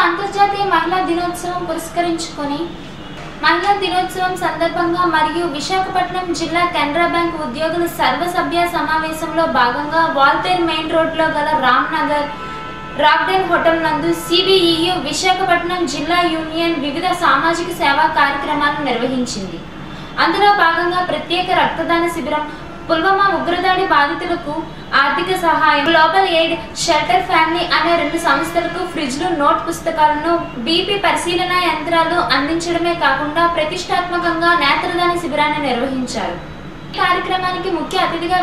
అంతర్జాతీయ మహిళా దినోత్సవం పురస్కరించుకొని మహిళా దినోత్సవం సందర్భంగా మరియు విశాఖపట్నం జిల్లా కెనరా బ్యాంక్ ఉద్యోగుల సర్వసభ్య సమావేశంలో భాగంగా వాల్తేర్ మెయిన్ రోడ్లో గల రామ్నగర్ రాక్డెన్ హోటల్ నందు సిబిఈయు విశాఖపట్నం జిల్లా యూనియన్ వివిధ సామాజిక సేవా కార్యక్రమాలను నిర్వహించింది. అందులో భాగంగా ప్రత్యేక రక్తదాన శిబిరం, పుల్వామా ఉగ్రదాడి బాధితులకు ఆర్థిక సహాయం, గ్లోబల్ ఎయిడ్, షెల్టర్ ఫ్యామిలీ అనే 2 సంస్థలకు ఫ్రిడ్జ్లు, నోట్ పుస్తకాలను, బీపీ పరిశీలన యంత్రాలు అందించడమే కాకుండా ప్రతిష్టాత్మకంగా నేత్రదాన శిబిరాన్ని నిర్వహించారు. ఈ కార్యక్రమానికి ముఖ్య అతిథిగా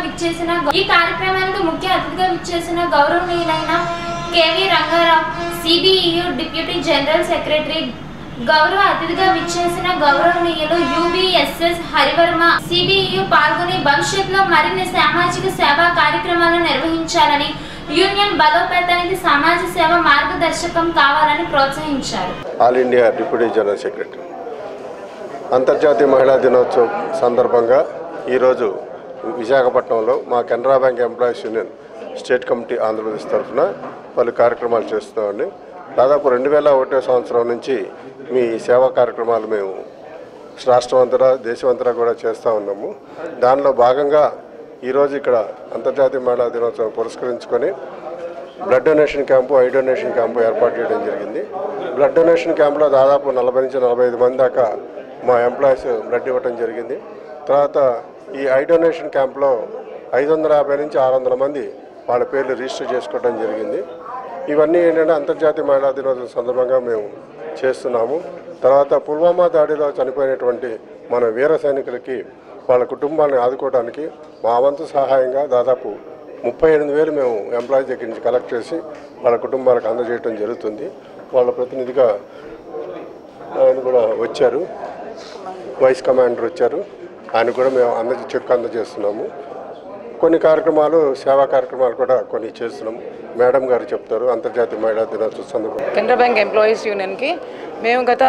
విచ్చేసిన గౌరవనీయులైన KV Rangarao, CBEU deputy general secretary, గౌరవ అతిథిగా విచ్చేసిన గౌరవనీయులు యుబిఎస్ఎస్ హరివర్మ, సిబిఈయు పాల్గొని భవిష్యత్తులో మరిన్ని సామాజిక సేవా కార్యక్రమాలను నిర్వహించాలని, యూనియన్ బలోపేతానికి సమాజ సేవ మార్గదర్శకం కావాలని ప్రోత్సహించారు. All India deputy general secretary అంతర్జాతీయ మహిళా దినోత్సవం సందర్భంగా ఈరోజు విశాఖపట్నంలో మా Canara bank employees union state committee Andhra Pradesh తరఫున పలు కార్యక్రమాలు చేస్తున్నామండి. దాదాపు 2001 సంవత్సరం నుంచి మీ సేవా కార్యక్రమాలు మేము రాష్ట్రం అంతటా దేశమంతటా కూడా చేస్తూ ఉన్నాము. దానిలో భాగంగా ఈరోజు ఇక్కడ అంతర్జాతీయ మహిళా దినోత్సవం పురస్కరించుకొని blood donation camp, eye donation camp ఏర్పాటు చేయడం జరిగింది. బ్లడ్ డొనేషన్ క్యాంపులో దాదాపు 40 నుంచి 45 మంది దాకా మా ఎంప్లాయీస్ బ్లడ్ ఇవ్వడం జరిగింది. తర్వాత ఈ ఐ డొనేషన్ క్యాంపులో 550 నుంచి 600 మంది వాళ్ళ పేర్లు రిజిస్టర్ చేసుకోవడం జరిగింది. ఇవన్నీ ఏంటంటే అంతర్జాతీయ మహిళా దినోత్సవం సందర్భంగా మేము చేస్తున్నాము. తర్వాత పుల్వామా దాడిలో చనిపోయినటువంటి మన వీర సైనికులకి వాళ్ళ కుటుంబాన్ని ఆదుకోవడానికి మా వంతు సహాయంగా దాదాపు 38,000 మేము ఎంప్లాయీస్ దగ్గర నుంచి కలెక్ట్ చేసి వాళ్ళ కుటుంబాలకు అందజేయడం జరుగుతుంది. వాళ్ళ ప్రతినిధిగా ఆయన కూడా వచ్చారు, వైస్ కమాండర్ వచ్చారు, ఆయన కూడా మేము చెక్ అందజేస్తున్నాము. కొన్ని కార్యక్రమాలు, సేవా కార్యక్రమాలు కూడా కొన్ని చేస్తున్నాము. మేడం గారు చెప్తారు అంతర్జాతీయ మహిళా దినోత్సవం సందర్భంగా. కెనరా బ్యాంక్ ఎంప్లాయీస్ యూనియన్కి మేము గత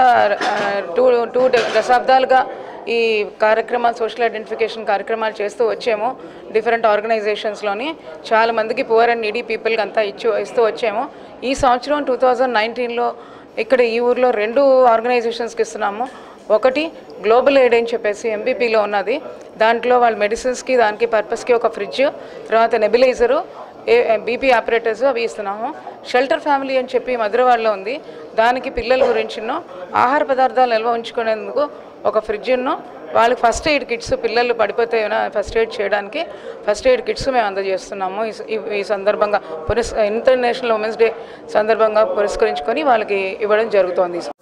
2 దశాబ్దాలుగా ఈ కార్యక్రమాలు, సోషల్ ఐడెంటిఫికేషన్ కార్యక్రమాలు చేస్తూ వచ్చాము. డిఫరెంట్ ఆర్గనైజేషన్స్లోని చాలా మందికి పువర్ అండ్ నీడీ పీపుల్కి అంతా ఇస్తూ వచ్చాము. ఈ సంవత్సరం 2019లో ఇక్కడ ఈ ఊర్లో 2 ఆర్గనైజేషన్స్కి ఇస్తున్నాము. ఒకటి గ్లోబల్ ఎయిడ్ అని చెప్పేసి ఎంబీపీలో ఉన్నది. దాంట్లో వాళ్ళ మెడిసిన్స్కి, దానికి పర్పస్కి ఒక ఫ్రిడ్జ్, తర్వాత నెబిలైజరు, బీపీ ఆపరేటర్స్ అవి ఇస్తున్నాము. షెల్టర్ ఫ్యామిలీ అని చెప్పి మధురవాడలో ఉంది. దానికి పిల్లల గురించిను, ఆహార పదార్థాలు నిల్వ ఉంచుకునేందుకు ఒక ఫ్రిడ్జ్ను, వాళ్ళకి ఫస్ట్ ఎయిడ్ కిట్స్, పిల్లలు పడిపోతే ఫస్ట్ ఎయిడ్ చేయడానికి ఫస్ట్ ఎయిడ్ కిట్స్ మేము అందజేస్తున్నాము. ఈ సందర్భంగా ఇంటర్నేషనల్ ఉమెన్స్ డే సందర్భంగా పురస్కరించుకొని వాళ్ళకి ఇవ్వడం జరుగుతోంది.